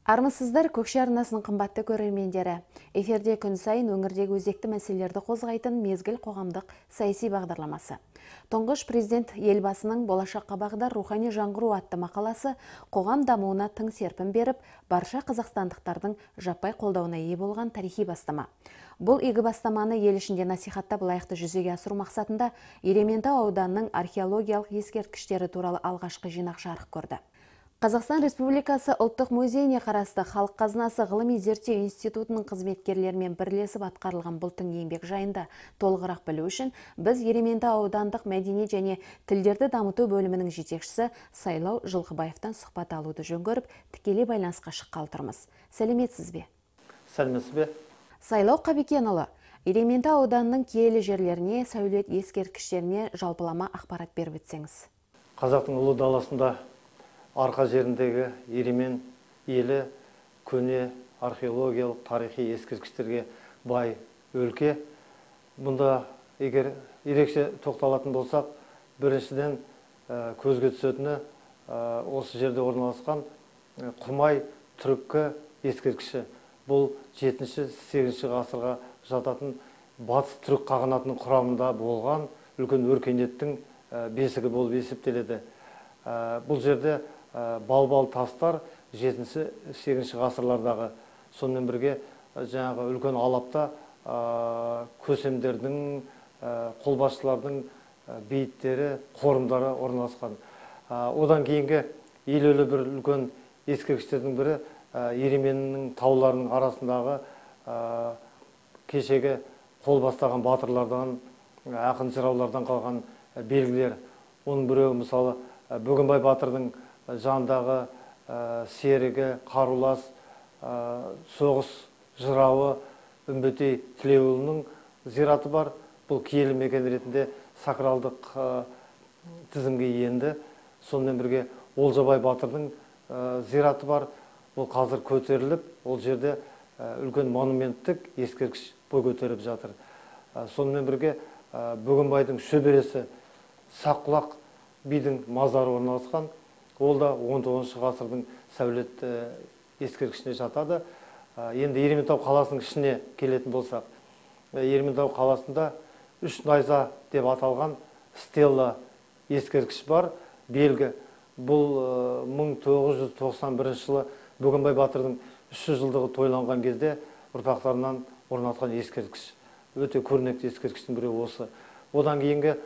Армысыздар, Көкше арнасының қымбатты көрермендері. Эфирде күн сайын өңірдегі өзекті мәселелерді қозғайтын мезгіл қоғамдық саяси бағдарламасы. Тұңғыш президент елбасының болашаққа бағдар рухани жаңғыру атты мақаласы қоғам дамуына тың серпін беріп, барша қазақстандықтардың жаппай қолдауына ие болған тарихи бастама. Бұл игі бастаманы ел ішінде насихаттап лайықты жүзеге асыру мақсатында Ерейментау ауданының археологиялық ескерткіштері туралы алғашқы жинақ жарық көрді. Қазақстан Республикасы ұлттық музейіне қарасты Халық қазынасы ғылыми зерттеу институтының қызметкерлерімен бірлесіп атқарылған бұл тың еңбек жайында толығырақ білу үшін біз Ерейментау аудандық мәдениет және тілдерді дамыту бөлімінің жетекшісі Сайлау Жылқыбаевтан сұхбат алуды жөн көріп, тікелей байланысқа шыққалы тұрмыз. Сәлеметсіз бе? Сәлеметсіз бе? Сайлау Қабекенұлы, Ерейментау ауданының киелі жерлеріне, сәулет ескерткіштеріне жалпылама ақпарат беріп өтсеңіз. Қазақтың ұлы даласында арқа жеріндегі Ереймен елі көне археологиялық тарихи ескерткіштерге бай өлке. Бұнда егер ерекше тоқталатын болсақ, біріншіден көзге түсетіні осы жерде орналасқан Құмай түркі ескерткіші. Бұл 7-8 ғасырға жататын батыс түрік қағанатының құрамында болған үлкен өркениеттің бесігі болып есептеледі. Бұл жерде балбал тастар 7-8 ғасырлардағы, сонымен бірге жаңағы үлкен алапта көсемдердің, қолбасшылардың бейіттері, қорымдары орналасқан. Одан кейінгі елеулі бір үлкен ескерткіштердің бірі Ерейменнің тауларының арасындағы кешегі қол бастаған батырлардан, ақын жыраулардан қалған белгілер. Оның біреуі мысалы Бөгенбай батырдың жандағы серігі, қарулас, соғыс жырауы Үмбетей Тілеуұлының зираты бар. Бұл киелі мекен ретінде сакралдық тізімге енді. Сонымен бірге Олжабай батырдың зираты бар. Бұл қазір көтеріліп, ол жерде үлкен монументтік ескерткіш бой көтеріп жатыр. Сонымен бірге Бөгенбайдың шөбересі Саққұлақ бидің мазары орналасқан. Ол да 19 ғасырдың сәулет ескерткішіне жатады. Енді Ерейментау қаласының ішіне келетін болсақ, Ерейментау қаласында үш найза деп аталған стелла ескерткіш бар, белгі. Бұл 1991 жылы Бөгенбай батырдың 300 жылдығы тойланған кезде ұрпақтарынан орнатқан ескерткіш. Өте көрнекті ескерткіштің бірі осы. Одан кейінгі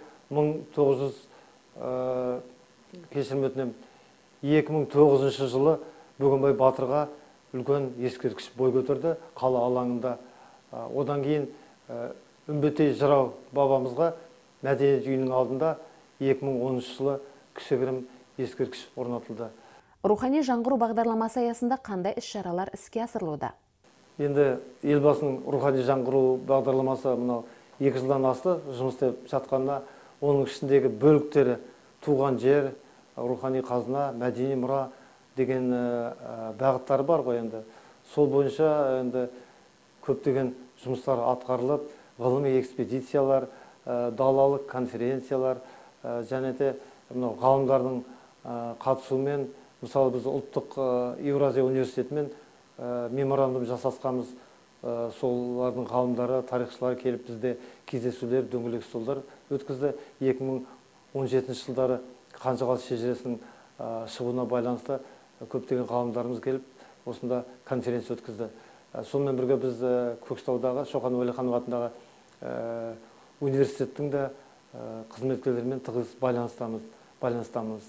2009 жылы Бөгенбай батырға үлкен ескерткіш бой көтерді қала алаңында. Одан кейін Үмбетей жырау бабамызға мәдениет үйінің алдында 2010 жылы кішігірім ескерткіш орнатылды. Рухани жаңғыру бағдарламасы аясында қандай іс-шаралар іске асырылуда? Енді елбасының рухани жаңғыру бағдарламасы мынау 2 жылдан асты жұмыс істеп жатқанына, оның ішіндегі бөліктері туған жер, рухани қазына, мәдени мұра деген бағыттары бар ғой енді. Сол бойынша енді көптеген жұмыстар атқарылып, ғылыми экспедициялар, далалық конференциялар және де ғалымдардың қатысуымен, мысалы біз ұлттық Еуразия университетімен меморандум жасасқанбыз. Солардың ғалымдары, тарихшылар келіп бізде кездесулер, дөңгелек столдар өткізді. 2017 жылдары Қанжығал шежіресінің шығуына байланысты көптеген ғалымдарымыз келіп, осында конференция өткізді. Сонымен бірге біз Көкшетаудағы Шоқан Уәлиханов атындағы университеттің де қызметкерлерімен тығыз байланыстамыз.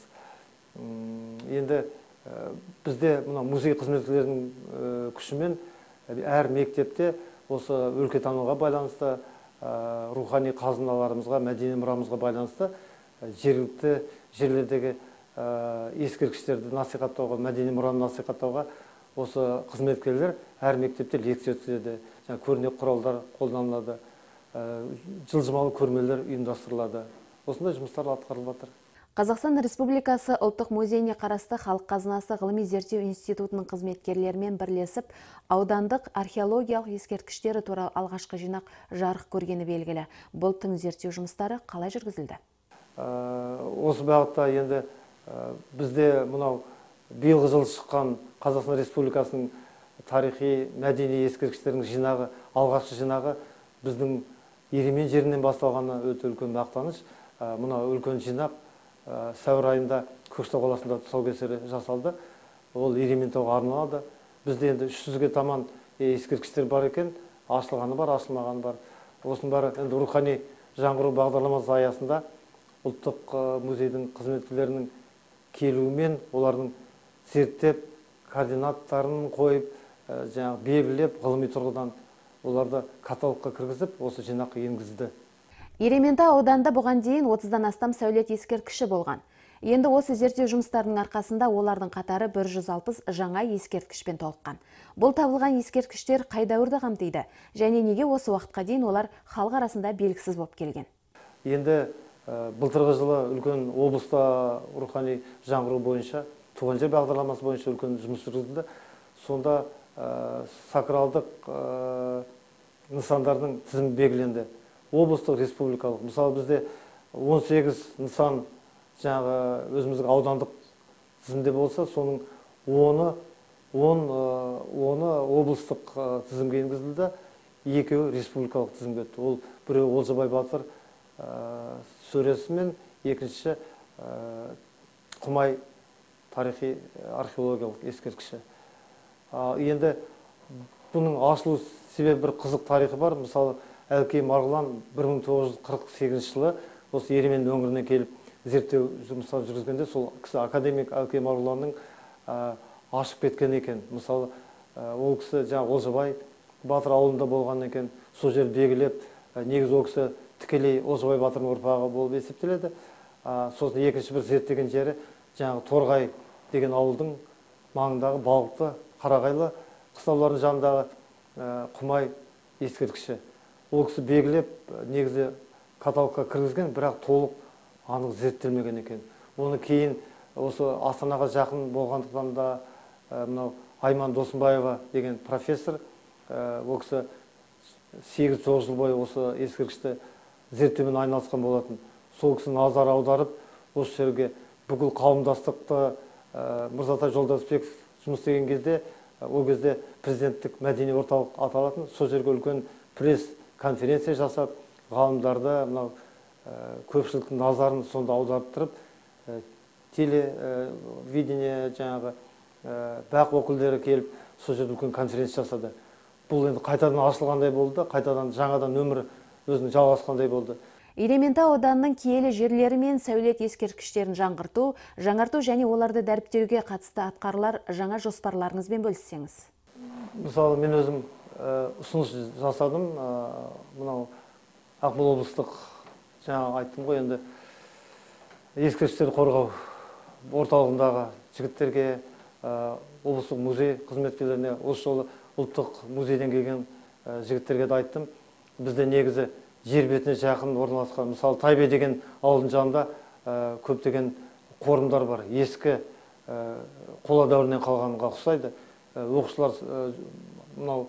Енді бізде музей қызметкерлерінің күшімен әр мектепте осы өлкетануға байланысты, рухани қазыналарымызға, мәдени мұрамызға байланысты жергілікті жерлердегі ескерткіштерді насихаттауға, мәдени мұраны насихаттауға осы қызметкерлер әр мектепте лекция өткізеді, көрнекі құралдар қолданылады, жылжымалы көрмелер ұйымдастырылады. Осындай жұмыстар атқарылып жатыр. Қазақстан Республикасы ұлттық музейіне қарасты Халық қазынасы ғылыми зерттеу институтының қызметкерлерімен бірлесіп, аудандық археологиялық ескерткіштері туралы алғашқы жинақ жарық көргені белгілі. Бұл тың зерттеу жұмыстары қалай жүргізілді? Осы бағытта енді бізде мынау биылғы жылы шыққан Қазақстан Республикасының тарихи, мәдени ескерткіштерінің жинағы, алғашқы жинағы біздің Еремен жерінен басталғаны өте үлкен мақтаныш. Мына үлкен жинақ сәуір айында Көкшетау қаласында тұсаукесері жасалды. Ол Ерементауға арналады. Бізде енді 300-ге таман ескерткіштер бар екен, ашылғаны бар, ашылмағаны бар. Осының бәрі енді рухани жаңғыру бағдарламасы аясында ұлттық музейдің қызметкерлерінің келуімен олардың зерттеп, координаттарын қойып, жаңағы белгілеп, ғылыми тұрғыдан оларды каталогқа кіргізіп, осы жинаққа енгізді. Еременті ауданында бұған дейін 30-дан астам сәулет ескерткіші болған. Енді осы зерттеу жұмыстарының арқасында олардың қатары 160 жаңа ескерткішпен толыққан. Бұл табылған ескерткіштер қай дәуірді қамтиды және неге осы уақытқа дейін олар халық арасында белгісіз болып келген? Енді былтырғы жылы үлкен облыста рухани жаңғыру бойынша, туған жер бағдарламасы бойынша үлкен жұмыс жүргізілді. Сонда сакралдық нысандардың тізімі белгіленді. Облыстық, республикалық. Мысалы бізде 18 нысан жаңағы өзіміздің аудандық тізімде болса, соның 10 облыстық тізімге енгізілді, 2 республикалық тізімге өтті. Ол біреу Олжабай батыр сөресі мен екінші Құмай тарихи археологиялық ескерткіші. Енді бұның ашылу себебі бір қызық тарихы бар. Мысалы Әлкей Марғұлан 1948 жылы осы Еремен өңіріне келіп зерттеу жұмыстарын жүргізгенде сол кісі академик Әлкей Марғұланның ашып кеткен екен. Мысалы ол кісі жаңағы Олжабай батыр ауылында болған екен. Сол жер белгілеп, негізі ол кісі тікелей Олжабай батырдың ұрпағы болып есептеледі. Сосын екінші бір зерттеген жері жаңағы Торғай деген ауылдың маңындағы Балықты, Қарағайлы қыстаулардың жанындағы Құмай ескерткіші. Ол кісі белгілеп, негізі каталогқа кіргізген, бірақ толық анық зерттелмеген екен. Оны кейін осы Астанаға жақын болғандықтан да мынау Айман Досымбаева деген профессор, ол кісі 8-9 жыл бойы осы ескерткішті зерттеумен айналысқан болатын. Сол кісі назар аударып, осы жерге бүкіл қауымдастықты Мырзатай Жолдасбеков жұмыс істеген кезде, ол кезде президенттік мәдени орталық аталатын, сол жерге үлкен пресс-конференция жасап, ғалымдарды, мынау көпшіліктің назарын сонда аударып тұрып, телевидение жаңағы бақ өкілдері келіп, сол жерде үлкен конференция жасады. Бұл енді қайтадан ашылғандай болды, қайтадан жаңадан өмір өзінің жалғасқандай болды. Еременті ауданының киелі жерлері мен сәулет ескерткіштерін жаңғырту және оларды дәріптеуге қатысты атқарылар жаңа жоспарларыңызбен бөліссеңіз. Мысалы, мен өзім ұсыныс жасадым. Мынау Ақмола облыстық жаңа айттым ғой, енді ескерткіштерді қорғау орталығындағы жігіттерге, облыстық музей қызметкерлеріне, осы жолы ұлттық музейден келген жігіттерге де айттым. Бізде негізі жер бетіне жақын орналасқан, мысалы Тайбе деген ауылдың жанында көптеген қорымдар бар. Ескі қола дәуірінен қалғанға ұқсайды. Оқушылар мынау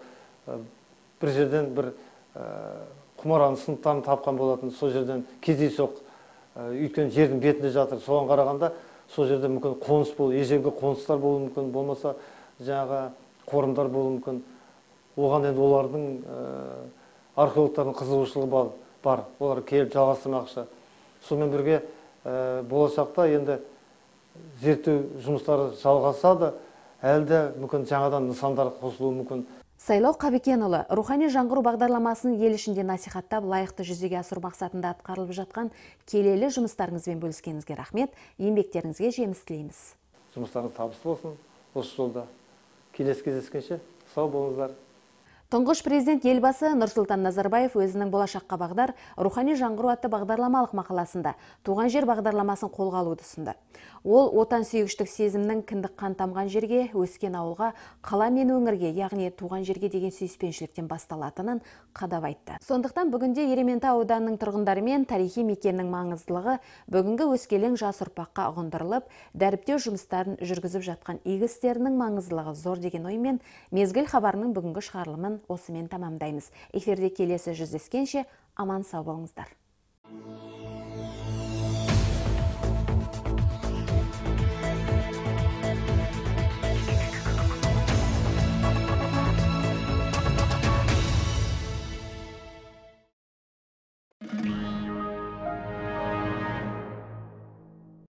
бір жерден бір құмараның сынықтарын тапқан болатын, сол жерден кездейсоқ, өйткені жердің бетінде жатыр. Соған қарағанда сол жерде мүмкін қоныс болу, ежелгі қоныстар болуы мүмкін, болмаса жаңағы қорымдар болуы мүмкін. Оған енді олардың археологтардың қызығушылығы бар. Олар келіп жалғастырмақшы. Сонымен бірге болашақта енді зерттеу жұмыстары жалғасады, әлде мүмкін жаңадан нысандар қосылуы мүмкін. Сайлау Қабекенұлы рухани жаңғыру бағдарламасын ел ішінде насихаттап, лайықты жүзеге асыру мақсатында атқарылып жатқан келелі жұмыстарыңызбен бөліскеніңізге рахмет, еңбектеріңізге жеміс тілейміз. Жұмыстарыңыз табысты болсын. Осы жолда келесі кездескенше сау болыңыздар. Тұңғыш президент елбасы Нұрсұлтан Назарбаев өзінің болашаққа бағдар рухани жаңғыру атты бағдарламалық мақаласында туған жер бағдарламасын қолға алуды ұсынды. Ол отансүйгіштік сезімнің кіндік қан тамған жерге, өскен ауылға, қала мен өңірге, яғни туған жерге деген сүйіспеншіліктен басталатынын қадап айтты. Сондықтан бүгінде Еременті ауданының тұрғындары мен тарихи мекеннің маңыздылығы бүгінгі өскелең жас ұрпаққа ұғындырылып, дәріптеу жұмыстарын жүргізіп жатқан игі істерінің маңыздылығы зор деген оймен Мезгіл хабарының бүгінгі шығарылымын осымен тамамдаймыз. Эфирде келесі жүздескенше аман сау болыңыздар.